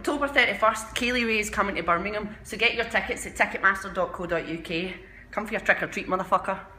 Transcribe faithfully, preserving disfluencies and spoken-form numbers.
October thirty-first, Kaylee Ray is coming to Birmingham, so get your tickets at ticketmaster dot co dot U K. Come for your trick or treat, motherfucker.